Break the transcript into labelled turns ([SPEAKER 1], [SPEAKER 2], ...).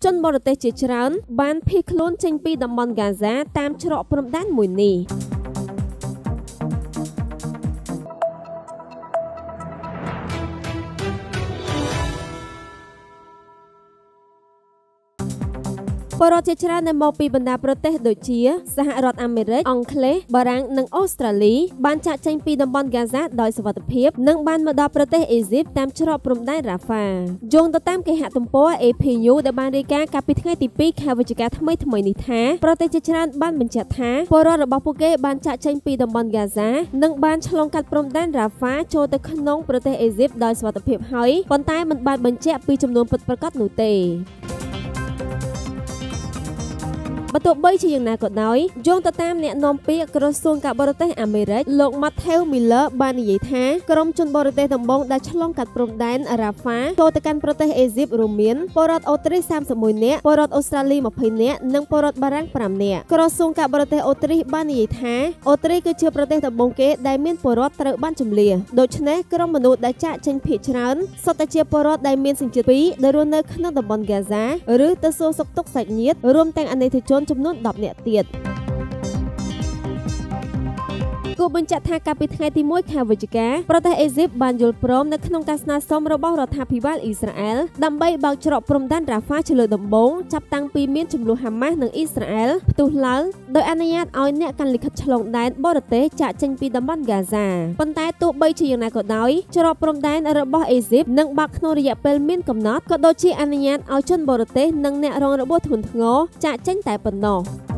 [SPEAKER 1] ជនបរទេសជាច្រើនបានភៀសខ្លួនចេញពីតំបន់ហ្គាហ្សាតាមច្រកព្រំដែនមួយនេះពលរដ្ឋជាច្រើនដែលមកពីបណ្ដាប្រទេសដូចជាសហរដ្ឋអាមេរិកអង់គ្លេសបារាំងនិងអូស្ត្រាលីបានចាកចេញពីតំបន់ហ្គាហ្សាដោយសុវត្ថិភាពនិងបានមកដល់ប្រទេសអេស៊ីបតាមច្រកព្រំដែនរ៉ាហ្វាយោងទៅតាមគេហទំព័រ AP News ដែលបានរាយការណ៍កាលពីថ្ងៃទី2ខែវិច្ឆិកាថ្មីនេះថាប្រទេសជាច្រើនបានបញ្ជាក់ថាពលរដ្ឋរបស់ពួកគេបានចាកចេញពីតំបន់ហ្គាហ្សានិងបានឆ្លងកាត់ព្រំដែនរ៉ាហ្វាចូលទៅក្នុងប្រទេសអេស៊ីបដោយសុវត្ថិភាពហើយប៉ុន្តែមិនបានបញ្ជាក់ពីចំនួនពិតប្រាកដនោះទេបើទោះបីជាយ៉ាងណាក៏ដោយយោងទៅតាមអ្នកនាំពាក្យក្រសួងការបរទេសអាមេរិកលោក Matthew Miller បាននិយាយថាក្រុមជនបរទេសដំបូងដែលឆ្លងកាត់ព្រំដែនរ៉ាហ្វាចូលទៅកាន់ប្រទេសអេស៊ីបរួមមានពលរដ្ឋអូទ្រីស31នាក់ពលរដ្ឋអូស្ត្រាលី20នាក់និងពលរដ្ឋបារាំង5នាក់ក្រសួងការបរទេសអូទ្រីសបាននិយាយថាអូទ្រីសគឺជាប្រទេសដំបូងគេដែលមានពលរដ្ឋត្រូវបានជម្លៀសដូច្នេះក្រុមមនុស្សដែលចាកចេញភាគច្រើនសុទ្ធតែជាពលរដ្ឋដែលមានសញ្ជាតិពីរដែលរស់នៅក្នុងតំបន់ហ្គាហ្សាឬទៅសួរសុខទុក្ខសាច់ញាតិរួមទាំងអនិច្ចជនចំនួន10នាក់ទៀតគូបញ្ជាក់ថាកាលពីថ្ងៃទី1ខែវិច្ឆិកាប្រទេសអេស៊ីបបានយល់ព្រមនៅក្នុងការស្នើសុំរបស់រដ្ឋាភិបាលអ៊ីស្រាអែលដើម្បីបើកច្រកព្រំដែនរ៉ាហ្វាជាលើដំបូងចាប់តាំងពីមានជម្លោះហាម៉ាស់និងអ៊ីស្រាអែលផ្ទុះឡើងដោយអនុញ្ញាតឲ្យអ្នកកាន់លិខិតឆ្លងដែនបរទេសចាកចេញពីតំបន់ហ្គាហ្សាប៉ុន្តែទោះបីជាយ៉ាងណាក៏ដោយច្រកព្រំដែនរបស់អេស៊ីបនឹងបើកក្នុងរយៈពេលមានកំណត់ក៏ដូចជាអនុញ្ញាតឲ្យជនបរទេសនិងអ្នករងរបួសធ្ងន់ធ្ងរចាកចេញតែប៉ុណ្ណោះ